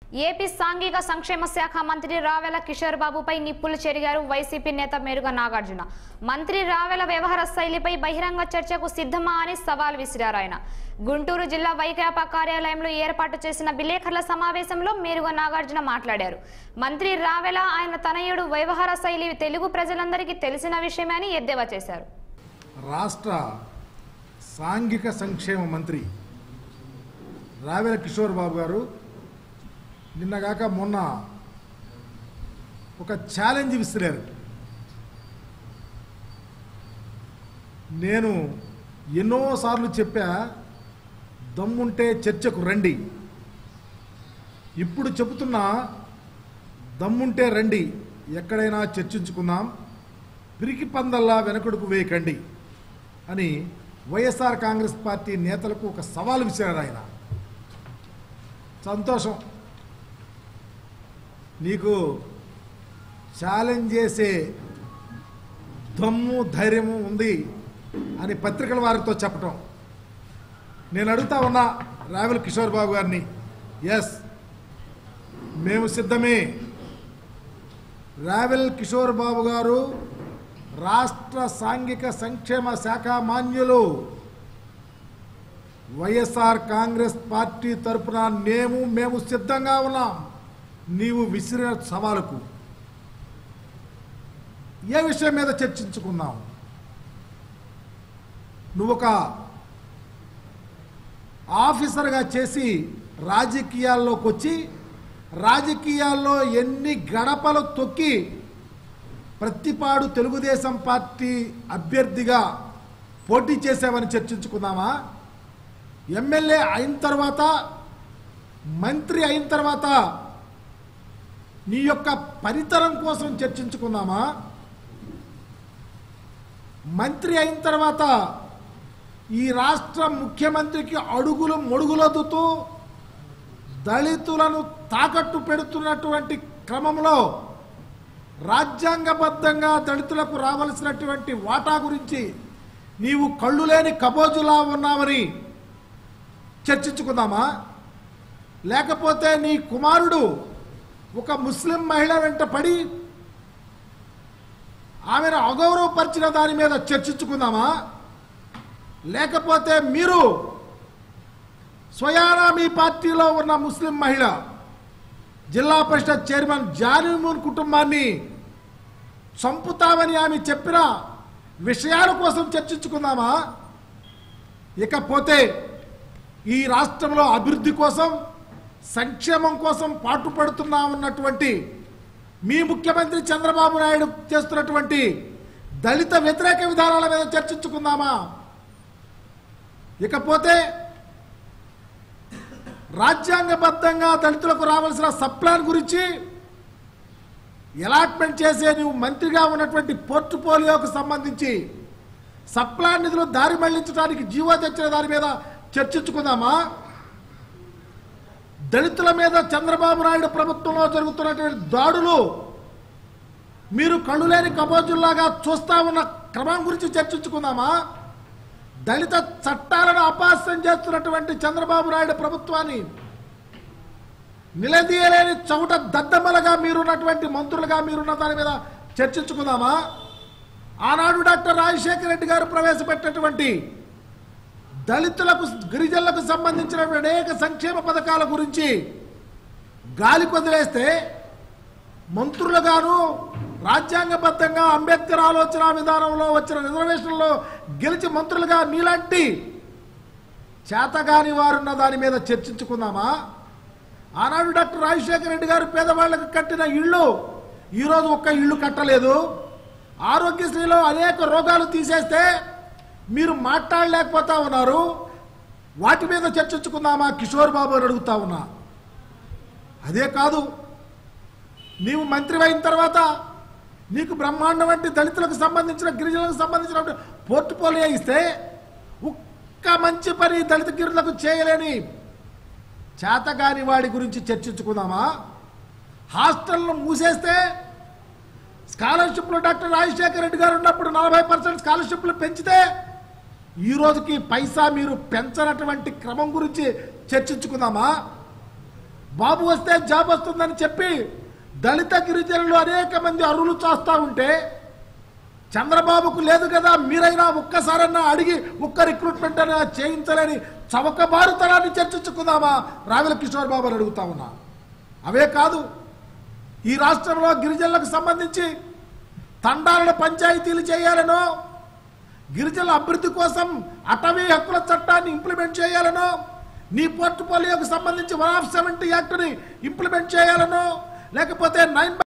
AP సాంఘిక సంక్షేమ శాఖ మంత్రి రావెల కిషోర్ బాబుపై నిప్పులు చెరిగారు వైసీపీ నేత మేరుగ నాగార్జున. మంత్రి రావెల వ్యవహార శైలిపై బహిరంగ చర్చకు సిద్ధమా అని సవాల్ విసిరారు ఆయన. గుంటూరు జిల్లా వైకాపా కార్యాలయంలో ఏర్పాటు చేసిన విలేకరుల సమావేశంలో మేరుగ నాగార్జున మాట్లాడారు. మంత్రి రావెల ఆయన తనయుడు వ్యవహార శైలి తెలుగు ప్రజలందరికీ తెలిసిన విషయమే అని ఎద్దేవా చేశారు. రాష్ట్ర సాంఘిక సంక్షేమ మంత్రి రావెల కిషోర్ బాబు గారు నిన్నగాక మొన్న ఒక ఛాలెంజ్ విసిరారు. నేను ఎన్నోసార్లు చెప్పా, దమ్ముంటే చర్చకు రండి. ఇప్పుడు చెబుతున్నా, దమ్ముంటే రండి, ఎక్కడైనా చర్చించుకుందాం, పిరికి పందల్లా వెనకడుకు వేయకండి అని వైఎస్ఆర్ కాంగ్రెస్ పార్టీ నేతలకు ఒక సవాల్ విసిరారు ఆయన. సంతోషం, నీకు ఛాలెంజ్ చేసే దమ్ము ధైర్యము ఉంది అని పత్రికల వారితో చెప్పటం. నేను అడుగుతా ఉన్నా రావెల కిషోర్ బాబు గారిని, ఎస్ మేము సిద్ధమే. రావెల కిషోర్ బాబు గారు రాష్ట్ర సాంఘిక సంక్షేమ శాఖ మాన్యులు. వైఎస్ఆర్ కాంగ్రెస్ పార్టీ తరఫున మేము సిద్ధంగా ఉన్నాం. నీవు విసిరిన సవాలుకు ఏ విషయం మీద చర్చించుకున్నాం? నువ్వు ఒక ఆఫీసర్గా చేసి రాజకీయాల్లోకి వచ్చి రాజకీయాల్లో ఎన్ని గడపలు తొక్కి ప్రతిపాడు తెలుగుదేశం పార్టీ అభ్యర్థిగా పోటీ చేసావని చర్చించుకుందామా? ఎమ్మెల్యే అయిన తర్వాత, మంత్రి అయిన తర్వాత నీ యొక్క పనితనం కోసం చర్చించుకుందామా? మంత్రి అయిన తర్వాత ఈ రాష్ట్ర ముఖ్యమంత్రికి అడుగులు మొడుగులొద్దుతూ దళితులను తాకట్టు పెడుతున్నటువంటి క్రమంలో రాజ్యాంగబద్ధంగా దళితులకు రావాల్సినటువంటి వాటా గురించి నీవు కళ్ళు లేని కబోజులా ఉన్నావని చర్చించుకుందామా? లేకపోతే నీ కుమారుడు ఒక ముస్లిం మహిళ వెంట పడి ఆమెను అగౌరవపరిచిన దాని మీద చర్చించుకుందామా? లేకపోతే మీరు స్వయానా మీ పార్టీలో ఉన్న ముస్లిం మహిళ జిల్లా పరిషత్ చైర్మన్ జానీమూన్ కుటుంబాన్ని చంపుతామని ఆమె చెప్పిన విషయాల కోసం చర్చించుకుందామా? ఇకపోతే ఈ రాష్ట్రంలో అభివృద్ధి కోసం, సంక్షేమం కోసం పాటుపడుతున్నా ఉన్నటువంటి మీ ముఖ్యమంత్రి చంద్రబాబు నాయుడు చేస్తున్నటువంటి దళిత వ్యతిరేక విధానాల మీద చర్చించుకుందామా? ఇకపోతే రాజ్యాంగబద్ధంగా దళితులకు రావాల్సిన సప్లాన్ గురించి, అలాట్మెంట్ చేసే నువ్వు మంత్రిగా ఉన్నటువంటి పోర్ట్ఫోలియోకు సంబంధించి సప్లాన్ నిధులు దారి మళ్లించడానికి జీవో తెచ్చిన దాని మీద చర్చించుకుందామా? దళితుల మీద చంద్రబాబు నాయుడు ప్రభుత్వంలో జరుగుతున్నటువంటి దాడులు మీరు కళ్ళులేని కబోజుల్లాగా చూస్తా ఉన్న క్రమం గురించి చర్చించుకుందామా? దళిత చట్టాలను అపహాస్యం చేస్తున్నటువంటి చంద్రబాబు నాయుడు ప్రభుత్వాన్ని నిలదీయలేని చౌట దద్దమ్మలుగా మీరున్నటువంటి మంత్రులుగా మీరున్న దాని మీద చర్చించుకుందామా? ఆనాడు డాక్టర్ రాజశేఖర రెడ్డి గారు ప్రవేశపెట్టినటువంటి దళితులకు, గిరిజనులకు సంబంధించిన అనేక సంక్షేమ పథకాల గురించి గాలి కొదిలేస్తే మంత్రులుగాను రాజ్యాంగబద్ధంగా అంబేద్కర్ ఆలోచన విధానంలో వచ్చిన రిజర్వేషన్లో గెలిచి మంత్రులుగా నీలాంటి చేతగాని వారున్న దాని మీద చర్చించుకుందామా? ఆనాడు డాక్టర్ రాజశేఖర రెడ్డి గారు పేదవాళ్లకు కట్టిన ఇళ్ళు ఈరోజు ఒక్క ఇళ్ళు కట్టలేదు. ఆరోగ్యశ్రీలో అనేక రోగాలు తీసేస్తే మీరు మాట్లాడలేకపోతా ఉన్నారు. వాటి మీద చర్చించుకుందామా కిషోర్ బాబు అని అడుగుతా ఉన్నా. అదే కాదు, నీవు మంత్రి అయిన తర్వాత నీకు బ్రహ్మాండం వంటి దళితులకు సంబంధించిన, గిరిజనులకు సంబంధించిన పోర్ట్ఫోలియో ఇస్తే ఒక్క మంచి పని దళిత గిరిజనులకు చేయలేని చేతగాని వాడి గురించి చర్చించుకుందామా? హాస్టల్ను మూసేస్తే స్కాలర్షిప్లు డాక్టర్ రాజశేఖర రెడ్డి గారు ఉన్నప్పుడు 40% స్కాలర్షిప్లు పెంచితే ఈ రోజుకి పైసా మీరు పెంచనటువంటి క్రమం గురించి చర్చించుకుందామా? బాబు వస్తే జాబ్ వస్తుందని చెప్పి దళిత గిరిజనులు అనేక మంది అరువులు చేస్తూ ఉంటే చంద్రబాబుకు లేదు కదా, మీరైనా ఒక్కసారన్నా అడిగి ఒక్క రిక్రూట్మెంట్ అయినా చేయించలేని చవకబారుతనాన్ని చర్చించుకుందామా రావెల కిషోర్ బాబు అని అడుగుతా ఉన్నా. అవే కాదు, ఈ రాష్ట్రంలో గిరిజనులకు సంబంధించి తండాలను పంచాయతీలు చేయాలనో, గిరిజనుల అభివృద్ధి కోసం అటవీ హక్కుల చట్టాన్ని ఇంప్లిమెంట్ చేయాలనో, నీ పోర్ట్ఫోలియోకు సంబంధించి 170 యాక్ట్ని ఇంప్లిమెంట్ చేయాలనో, లేకపోతే 9